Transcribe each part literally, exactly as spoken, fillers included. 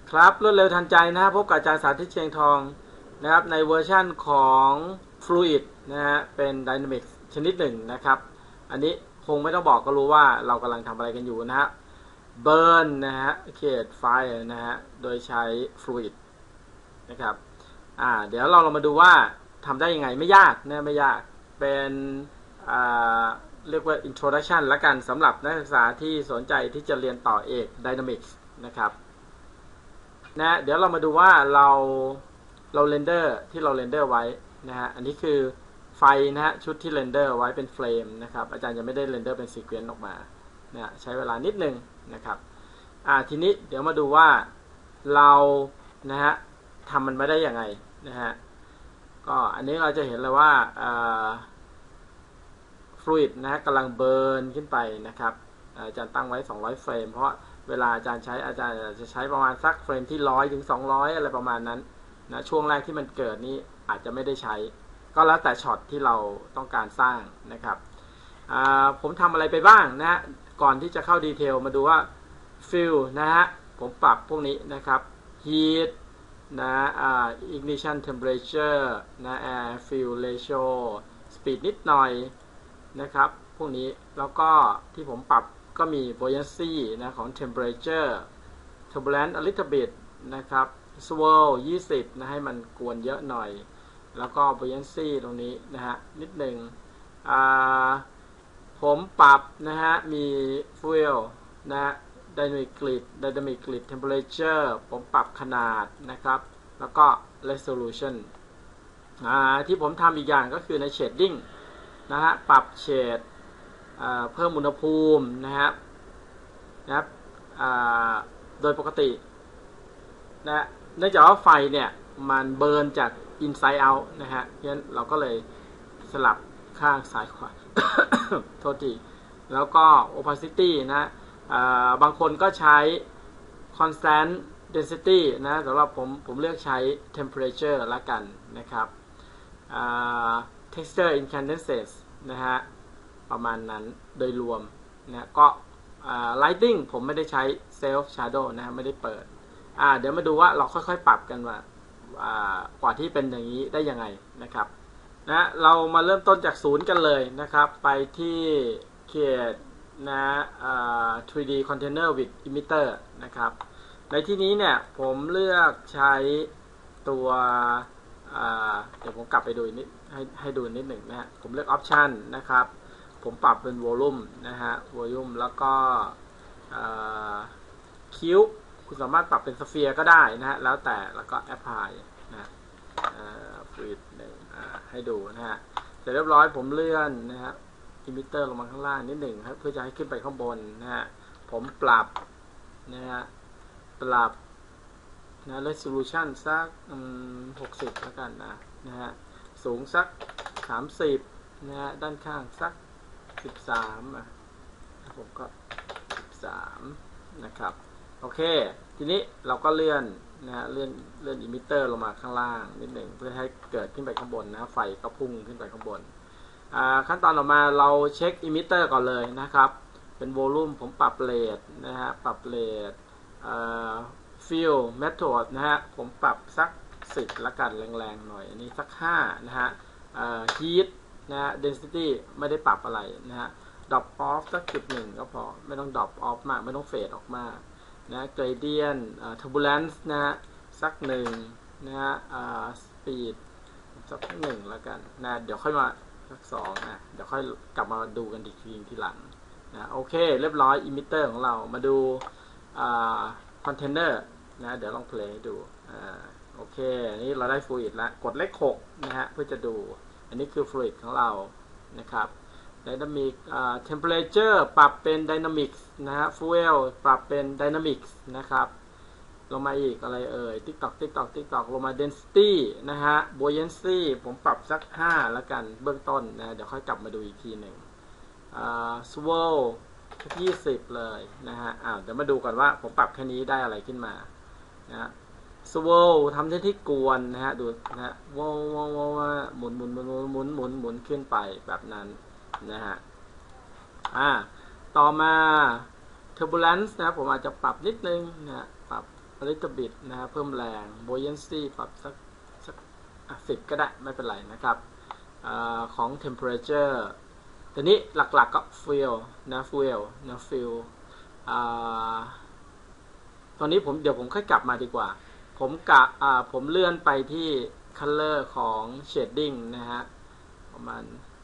ครับรวดเร็วทันใจนะครับพบกับอาจารย์สาธิตเชียงทองนะครับในเวอร์ชั่นของ Fluid นะฮะเป็น Dynamics ชนิดหนึ่งนะครับอันนี้คงไม่ต้องบอกก็รู้ว่าเรากำลังทำอะไรกันอยู่นะฮะ Burn นะฮะ Create Fire นะฮะโดยใช้ Fluid นะครับอ่าเดี๋ยวเราลองมาดูว่าทำได้ยังไงไม่ยากนะไม่ยากเป็นอ่าเรียกว่า Introduction ละกันสำหรับนักศึกษาที่สนใจที่จะเรียนต่อเอก Dynamics นะครับนะเดี๋ยวเรามาดูว่าเราเราเรนเดอร์ที่เราเรนเดอร์ไว้นะฮะอันนี้คือไฟนะฮะชุดที่เรนเดอร์ไว้เป็นเฟรมนะครับอาจารย์จะไม่ได้เรนเดอร์เป็นซีเควนต์ออกมานะใช้เวลานิดนึงนะครับอ่าทีนี้เดี๋ยวมาดูว่าเรานะฮะทำมันไม่ได้ยังไงนะฮะก็อันนี้เราจะเห็นเลยว่าฟลูอิดนะฮะกำลังเบิร์นขึ้นไปนะครับอาจารย์ตั้งไว้สองร้อยเฟรมเพราะเวลาอาจารย์ใช้อาจารย์จะใช้ประมาณสักเฟรมที่หนึ่งร้อยถึงสองร้อยอะไรประมาณนั้นนะช่วงแรกที่มันเกิดนี้อาจจะไม่ได้ใช้ก็แล้วแต่ช็อตที่เราต้องการสร้างนะครับผมทำอะไรไปบ้างนะฮะก่อนที่จะเข้าดีเทลมาดูว่าฟิลนะฮะผมปรับพวกนี้นะครับ heat นะ ignition temperature นะ air fuel ratio speed นิดหน่อยนะครับพวกนี้แล้วก็ที่ผมปรับก็มี buoyancy นะของ temperature turbulence a little bit นะครับ swirl ยี่สิบนะให้มันกวนเยอะหน่อยแล้วก็ buoyancy ตรงนี้นะฮะนิดหนึ่งผมปรับนะฮะมี fuel นะ dynamic grid dynamic grid temperature ผมปรับขนาดนะครับแล้วก็ resolution ที่ผมทำอีกอย่างก็คือใน shading นะฮะปรับเฉดเพิ่มอุณหภูมินะครับนะครับโดยปกตินะเนื่องจากว่าไฟเนี่ยมันเบิร์นจาก inside out นะฮะเพราะฉะนั้นเราก็เลยสลับข้างซ้ายขวา โทษทีแล้วก็ opacity นะบางคนก็ใช้ constant density นะสำหรับผมผมเลือกใช้ temperature ละกันนะครับ texture incandescence นะฮะประมาณนั้นโดยรวมนะก็ lighting ผมไม่ได้ใช้ self shadow นะไม่ได้เปิดอ่าเดี๋ยวมาดูว่าเราค่อยๆปรับกันว่ากว่าที่เป็นอย่างนี้ได้ยังไงนะครับนะเรามาเริ่มต้นจากศูนย์กันเลยนะครับไปที่ create นะ ทรี ดี container with emitter นะครับในที่นี้เนี่ยผมเลือกใช้ตัวเดี๋ยวผมกลับไปดูนิดให้ให้ดูนิดหนึ่งนะฮะผมเลือก option นะครับผมปรับเป็น volume นะฮะ volume แล้วก็คิ้วคุณสามารถปรับเป็นสเฟียร์ก็ได้นะฮะแล้วแต่แล้วก็ apply นะฟรีดหนึ่งให้ดูนะฮะเสร็จเรียบร้อยผมเลื่อนนะฮะ emitter ลงมาข้างล่างนิดหนึ่งครับเพื่อจะให้ขึ้นไปข้างบนนะฮะผมปรับนะฮะปรับนะ resolution สักหกสิบแล้วกันนะนะฮะสูงสักสามสิบนะฮะด้านข้างสักสิบสามอ่ะผมก็สิบสามนะครับโอเคทีนี้เราก็เลื่อนนะฮะเลื่อนเลื่อนอิมิเตอร์ลงมาข้างล่างนิดหนึ่งเพื่อให้เกิดขึ้นไปข้างบนนะไฟก็พุ่งขึ้นไปข้างบนขั้นตอนต่อมาเราเช็คอิมิเตอร์ก่อนเลยนะครับเป็นโวลูมผมปรับเรทนะฮะปรับเรทฟิลเมธอดนะฮะผมปรับสักสิบละกันแรงๆหน่อยอันนี้สักห้านะฮะฮีทนะฮะ density ไม่ได้ปรับอะไรนะฮะ drop off สักจุดหนึ่งก็พอไม่ต้อง drop off มากไม่ต้องเฟดออกมากนะ gradient turbulence นะฮะสักหนึ่งนะฮะ speed สักหนึ่งแล้วกันนะเดี๋ยวค่อยมาสักสองนะเดี๋ยวค่อยกลับมาดูกันอีกทีทีหลังนะโอเคเรียบร้อย emitter ของเรามาดูcontainer นะเดี๋ยวลอง play ให้ดูโอเคนี่เราได้ fluid แล้วกดเลขหกนะฮะเพื่อจะดูอันนี้คือ fluid ของเรานะครับ dynamic temperature ปรับเป็น dynamics นะฮะ fuel ปรับเป็น dynamics นะครับลงมาอีกอะไรเอ่ย tiktok tiktok tiktok ลงมา density นะฮะ buoyancy ผมปรับสักห้าแล้วกันเบื้องต้นนะเดี๋ยวค่อยกลับมาดูอีกทีหนึ่ง swirl ยี่สิบเลยนะฮะอ้าวเดี๋ยวมาดูก่อนว่าผมปรับแค่นี้ได้อะไรขึ้นมานะ swirl ทำที่ที่กวนนะฮะดูนะฮะว้าวว้าวว้าวหมุนหมุนหมุนหมุนหมุนหมุนขึ้นไปแบบนั้นนะฮะอ่าต่อมา turbulence นะผมอาจจะปรับนิดนึงนะปรับ a little bit นะฮะเพิ่มแรง buoyancy ปรับสักสักสิบก็ได้ไม่เป็นไรนะครับอของ temperature ตัวนี้หลักๆก็ fuel นะ fuel นะ fuel ตอนนี้ผมเดี๋ยวผมค่อยกลับมาดีกว่าผมกะผมเลื่อนไปที่ color ของ shading นะฮะประมาณ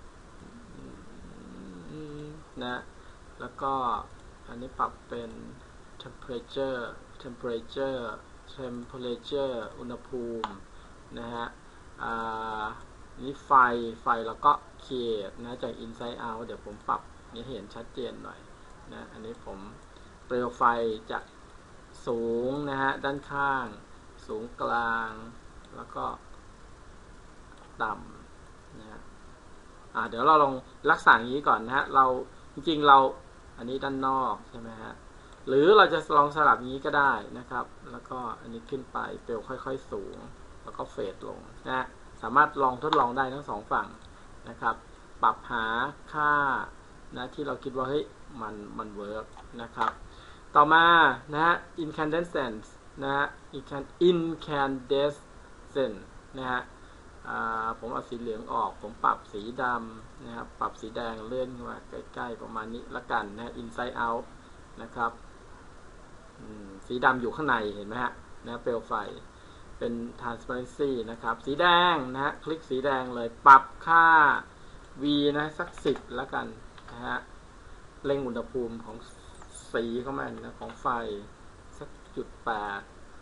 นะแล้วก็อันนี้ปรับเป็น temperature temperature temperature อุณหภูมินะฮะนี่ไฟไฟแล้วก็ create นะจาก inside out เดี๋ยวผมปรับนี้เห็นชัดเจนหน่อยนะอันนี้ผมเปลวไฟจากสูงนะฮะด้านข้างสูงกลางแล้วก็ต่ำนะฮะอ่าเดี๋ยวเราลองรักษาอย่างนี้ก่อนนะฮะเราจริงๆเราอันนี้ด้านนอกใช่ไหมฮะหรือเราจะลองสลับอย่างนี้ก็ได้นะครับแล้วก็อันนี้ขึ้นไปเปลวค่อยๆสูงแล้วก็เฟดลงนะสามารถลองทดลองได้ทั้งสองฝั่งนะครับปรับหาค่านะที่เราคิดว่าเฮ้ยมันมันเวิร์กนะครับต่อมานะฮะ incandescent นะฮะ incandescent นะฮะผมเอาสีเหลืองออกผมปรับสีดำนะครับปรับสีแดงเลื่อนมาใกล้ๆประมาณนี้ละกันนะ inside out นะครับสีดำอยู่ข้างในเห็นไหมฮะนะเปลวไฟเป็น transparency นะครับสีแดงนะฮะคลิกสีแดงเลยปรับค่า V นะสักสิบละกันนะฮะเร่งอุณหภูมิของสีเข้ามานะของไฟสักจุดแปด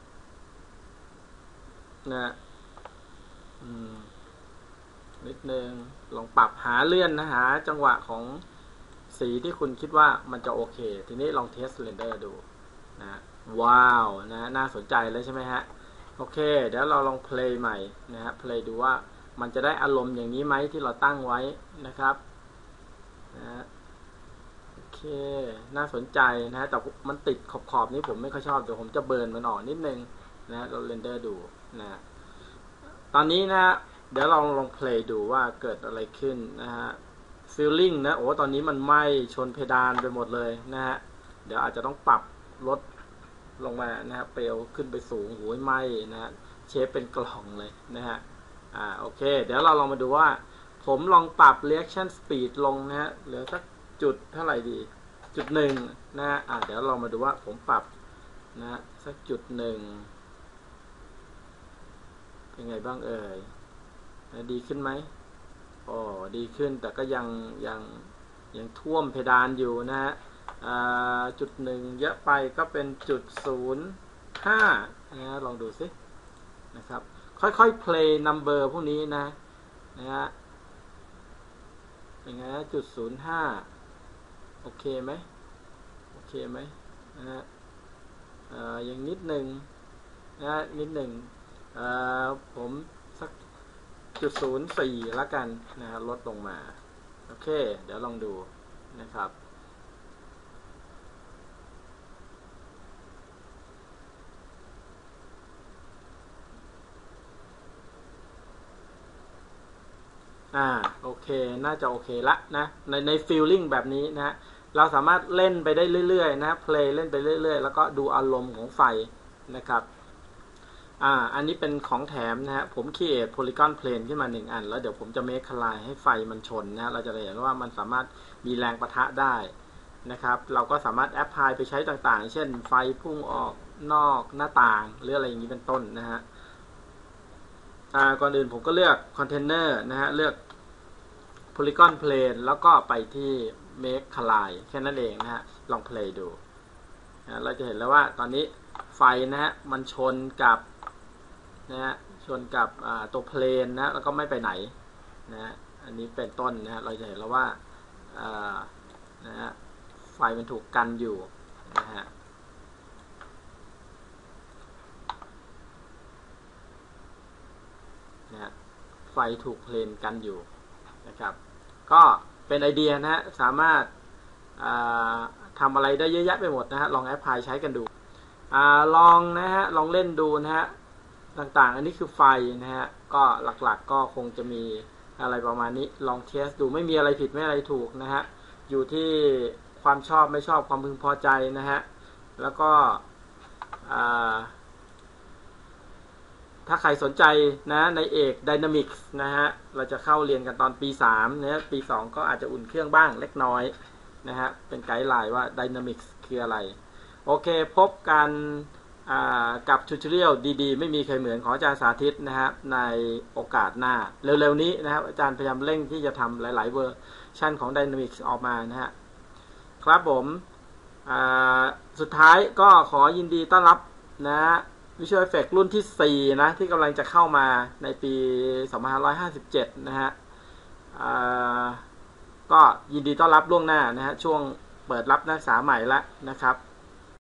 นะนิดนึงลองปรับหาเลื่อนนะหาจังหวะของสีที่คุณคิดว่ามันจะโอเคทีนี้ลองเทสเรนเดอร์ดูนะว้าวนะน่าสนใจเลยใช่ไหมฮะโอเคเดี๋ยวเราลองเพลย์ใหม่นะฮะเพลย์ดูว่ามันจะได้อารมณ์อย่างนี้ไหมที่เราตั้งไว้นะครับนะโอเคน่าสนใจนะฮะแต่มันติดขอบๆนี้ผมไม่ค่อยชอบเดี๋ยวผมจะเบิร์นมันออกนิดนึงนะเราเรนเดอร์ดูนะตอนนี้นะเดี๋ยวเราลองเพลย์ดูว่าเกิดอะไรขึ้นนะฮะฟีลลิ่งนะโอ้ตอนนี้มันไหม้ชนเพดานไปหมดเลยนะฮะเดี๋ยวอาจจะต้องปรับลดลงมานะฮะเปลวขึ้นไปสูงโหยไหม้นะฮะเชฟเป็นกล่องเลยนะฮะอ่าโอเคเดี๋ยวเราลองมาดูว่าผมลองปรับ reaction speed ลงนะฮะเหลือสักจุดเท่าไหร่ดีจุดหนึ่งนะฮะอ่าเดี๋ยวเรามาดูว่าผมปรับนะฮะสักจุดหนึ่งเป็นไงบ้างเอ่ยดีขึ้นไหมอ๋อดีขึ้นแต่ก็ยังยังยังท่วมเพดานอยู่นะฮะจุดหนึ่งเยอะไปก็เป็นจุดศูนย์ห้านะลองดูสินะครับค่อยๆ play number พวกนี้นะนะฮะเป็นไงนะจุดศูนย์ห้าโอเคไหมโอเคไหมนะฮะยังนิดหนึ่งนะนิดหนึ่งผมสักจุดศูนย์สี่ละกันนะครับลดลงมาโอเคเดี๋ยวลองดูนะครับอ่าโอเคน่าจะโอเคละนะในในฟีลลิ่งแบบนี้นะเราสามารถเล่นไปได้เรื่อยๆนะเพลย์เล่นไปเรื่อยๆแล้วก็ดูอารมณ์ของไฟนะครับอ่าอันนี้เป็นของแถมนะฮะผม create polygon plane ขึ้นมาหนึ่งอันแล้วเดี๋ยวผมจะ make collide ให้ไฟมันชนนะเราจะเห็นว่ามันสามารถมีแรงปะทะได้นะครับเราก็สามารถ apply ไปใช้ต่างๆเช่นไฟพุ่งออกนอกหน้าต่างหรืออะไรอย่างนี้เป็นต้นนะฮะอ่าก่อนอื่นผมก็เลือก container นะฮะเลือก polygon plane แล้วก็ไปที่ make collide แค่นั้นเองนะฮะลอง play ดูนะเราจะเห็นแล้วว่าตอนนี้ไฟนะฮะมันชนกับนะฮะชนกับตัวเพลนนะแล้วก็ไม่ไปไหนนะฮะอันนี้เป็นต้นนะฮะเราจะเห็นแล้วว่านะฮะไฟมันถูกกันอยู่นะฮะนะฮะไฟถูกเพลนกันอยู่นะครับก็เป็นไอเดียนะฮะสามารถทำอะไรได้เยอะแยะไปหมดนะฮะลองแอปพลายใช้กันดูอ่าลองนะฮะลองเล่นดูนะฮะต่างๆอันนี้คือไฟนะฮะก็หลักๆก็คงจะมีอะไรประมาณนี้ลองเทสดูไม่มีอะไรผิดไม่อะไรถูกนะฮะอยู่ที่ความชอบไม่ชอบความพึงพอใจนะฮะแล้วก็ถ้าใครสนใจนะในเอก Dynamics นะฮะเราจะเข้าเรียนกันตอนปีสามนะปีสองก็อาจจะอุ่นเครื่องบ้างเล็กน้อยนะฮะเป็นไกด์ไลน์ว่า Dynamics คืออะไรโอเคพบกันกับทูตอเรียลดีๆไม่มีใครเหมือนของอาจารย์สาธิตนะครับในโอกาสหน้าเร็วๆนี้นะครับอาจารย์พยายามเร่งที่จะทำหลายๆเวอร์ชันของ Dynamics ออกมานะฮะครับผมสุดท้ายก็ขอยินดีต้อนรับนะ Visual Effects รุ่นที่สี่นะที่กำลังจะเข้ามาในปีสองพันห้าร้อยห้าสิบเจ็ดนะฮะก็ยินดีต้อนรับล่วงหน้านะฮะช่วงเปิดรับนักศึกษาใหม่แล้วนะครับ